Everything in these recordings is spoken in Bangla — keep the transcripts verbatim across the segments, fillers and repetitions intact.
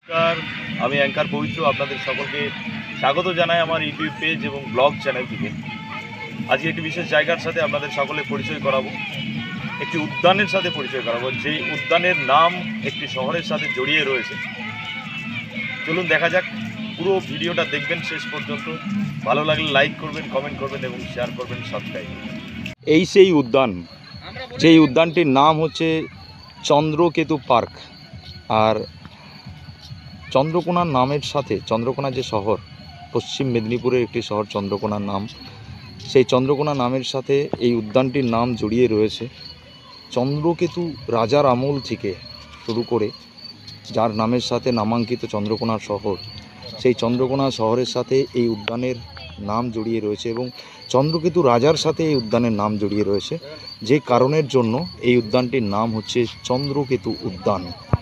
নমস্কার, আমি অ্যাঙ্কার পবিত্র আপনাদের সকলকে স্বাগত জানাই আমার ইউটিউব পেজ এবং ব্লগ চ্যানেল থেকে। আজকে একটি বিশেষ জায়গার সাথে আপনাদের সকলে পরিচয় করাবো, একটি উদ্যানের সাথে পরিচয় করাবো, যে উদ্যানের নাম একটি শহরের সাথে জড়িয়ে রয়েছে। চলুন দেখা যাক, পুরো ভিডিওটা দেখবেন শেষ পর্যন্ত। ভালো লাগলে লাইক করবেন, কমেন্ট করবেন এবং শেয়ার করবেন, সাবস্ক্রাইব। এই সেই উদ্যান, যেই উদ্যানটির নাম হচ্ছে চন্দ্রকেতু পার্ক। আর চন্দ্রকোনার নামের সাথে, চন্দ্রকোনা যে শহর, পশ্চিম মেদিনীপুরের একটি শহর চন্দ্রকোনার নাম, সেই চন্দ্রকোনা নামের সাথে এই উদ্যানটির নাম জড়িয়ে রয়েছে। চন্দ্রকেতু রাজার আমল থেকে শুরু করে যার নামের সাথে নামাঙ্কিত চন্দ্রকোনা শহর, সেই চন্দ্রকোনা শহরের সাথে এই উদ্যানের নাম জড়িয়ে রয়েছে এবং চন্দ্রকেতু রাজার সাথে এই উদ্যানের নাম জড়িয়ে রয়েছে, যে কারণের জন্য এই উদ্যানটির নাম হচ্ছে চন্দ্রকেতু উদ্যান।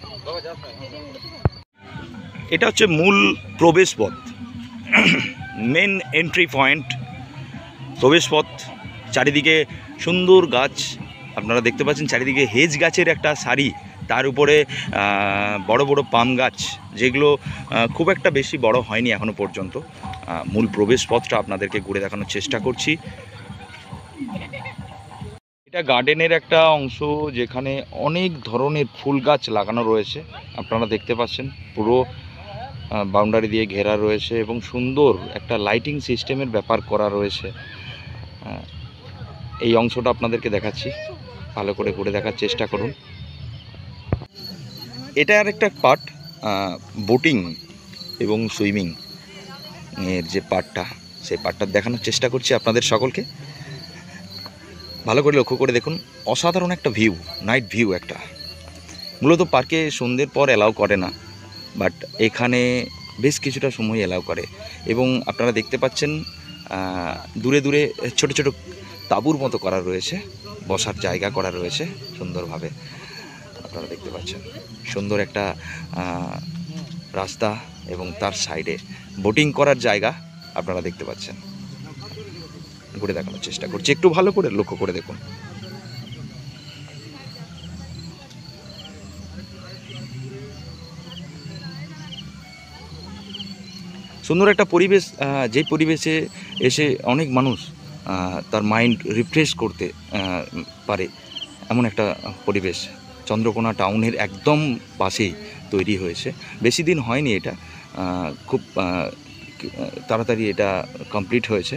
এটা হচ্ছে মূল প্রবেশপথ, মেন এন্ট্রি পয়েন্ট, প্রবেশপথ। চারিদিকে সুন্দর গাছ আপনারা দেখতে পাচ্ছেন, চারিদিকে হেজ গাছের একটা সারি, তার উপরে বড় বড় পাম গাছ, যেগুলো খুব একটা বেশি বড় হয়নি এখনো পর্যন্ত। মূল প্রবেশপথটা আপনাদেরকে ঘুরে দেখানোর চেষ্টা করছি। এটা গার্ডেনের একটা অংশ, যেখানে অনেক ধরনের ফুল গাছ লাগানো রয়েছে। আপনারা দেখতে পাচ্ছেন পুরো বাউন্ডারি দিয়ে ঘেরা রয়েছে এবং সুন্দর একটা লাইটিং সিস্টেমের ব্যাপার করা রয়েছে। এই অংশটা আপনাদেরকে দেখাচ্ছি, ভালো করে ঘুরে দেখার চেষ্টা করুন। এটা আর একটা পার্ট, বোটিং এবং সুইমিং এর যে পার্টটা, সেই পার্টটা দেখানোর চেষ্টা করছি আপনাদের সকলকে। ভালো করে লক্ষ্য করে দেখুন, অসাধারণ একটা ভিউ, নাইট ভিউ একটা। মূলত পার্কে সন্ধ্যের পর অ্যালাউ করে না, বাট এখানে বেশ কিছুটা সময় অ্যালাউ করে। এবং আপনারা দেখতে পাচ্ছেন দূরে দূরে ছোট ছোট তাঁবুর মতো করা রয়েছে, বসার জায়গা করা রয়েছে সুন্দরভাবে। আপনারা দেখতে পাচ্ছেন সুন্দর একটা রাস্তা এবং তার সাইডে বোটিং করার জায়গা আপনারা দেখতে পাচ্ছেন। ঘুরে দেখানোর চেষ্টা করছি, একটু ভালো করে লক্ষ্য করে দেখুন। সুন্দর একটা পরিবেশ, যে পরিবেশে এসে অনেক মানুষ তার মাইন্ড রিফ্রেশ করতে পারে, এমন একটা পরিবেশ চন্দ্রকোনা টাউনের একদম পাশেই তৈরি হয়েছে। বেশি দিন হয়নি, এটা খুব তাড়াতাড়ি এটা কমপ্লিট হয়েছে।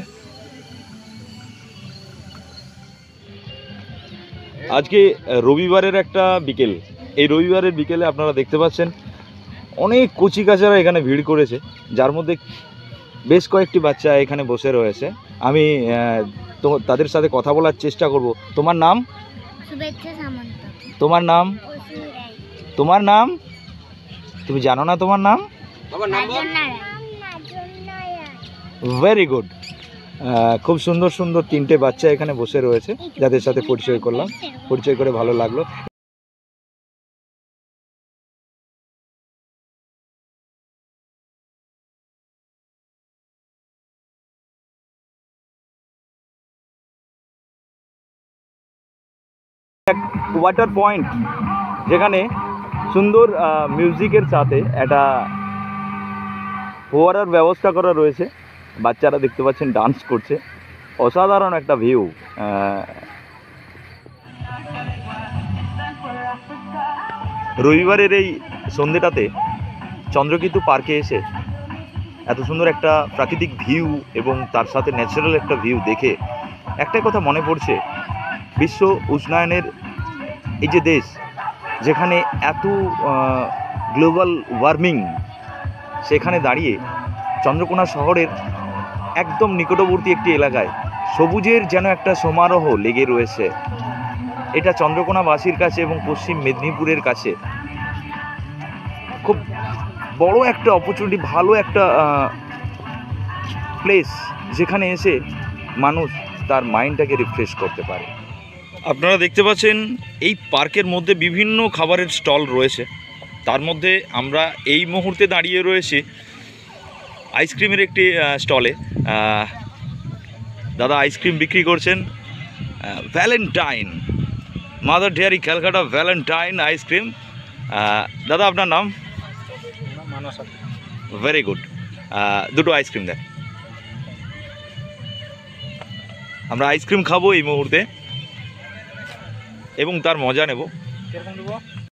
আজকে রবিবারের একটা বিকেল, এই রবিবারের বিকেলে আপনারা দেখতে পাচ্ছেন অনেক কচিকাচারা এখানে ভিড় করেছে, যার মধ্যে বেশ কয়েকটি বাচ্চা এখানে বসে রয়েছে। আমি তো তাদের সাথে কথা বলার চেষ্টা করব। তোমার নাম? তোমার নাম? তোমার নাম? তুমি জানো না তোমার নাম? Very good. খুব সুন্দর সুন্দর তিনটে বাচ্চা এখানে বসে রয়েছে, যাদের সাথে পরিচয় করলাম, পরিচয় করে ভালো লাগলো। ওয়াটার পয়েন্ট, যেখানে সুন্দর মিউজিকের সাথে একটা ফোয়ারার ব্যবস্থা করা রয়েছে। বাচ্চারা দেখতে পাচ্ছেন ডান্স করছে, অসাধারণ একটা ভিউ। রবিবারের এই সন্ধ্যেটাতে চন্দ্রকেতু পার্কে এসে এত সুন্দর একটা প্রাকৃতিক ভিউ এবং তার সাথে ন্যাচারাল একটা ভিউ দেখে একটাই কথা মনে পড়ছে, বিশ্ব উষ্ণায়নের এই যে দেশ, যেখানে এত গ্লোবাল ওয়ার্মিং, সেখানে দাঁড়িয়ে চন্দ্রকোনা শহরের একদম নিকটবর্তী একটি এলাকায় সবুজের যেন একটা সমারোহ লেগে রয়েছে। এটা চন্দ্রকোনাবাসীর কাছে এবং পশ্চিম মেদিনীপুরের কাছে খুব বড় একটা অপরচুনিটি, ভালো একটা প্লেস, যেখানে এসে মানুষ তার মাইন্ডটাকে রিফ্রেশ করতে পারে। আপনারা দেখতে পাচ্ছেন এই পার্কের মধ্যে বিভিন্ন খাবারের স্টল রয়েছে। তার মধ্যে আমরা এই মুহূর্তে দাঁড়িয়ে রয়েছি আইসক্রিমের একটি স্টলে। দাদা আইসক্রিম বিক্রি করছেন, Valentine, Mother Dairy Calcutta Valentine ice cream. দাদা আপনার নাম? মানসা। Very good. দুটো আইসক্রিম দেন। আমরা আইসক্রিম খাবো এই মুহূর্তে এবং তার মজা নেব। কিরকম দেবো?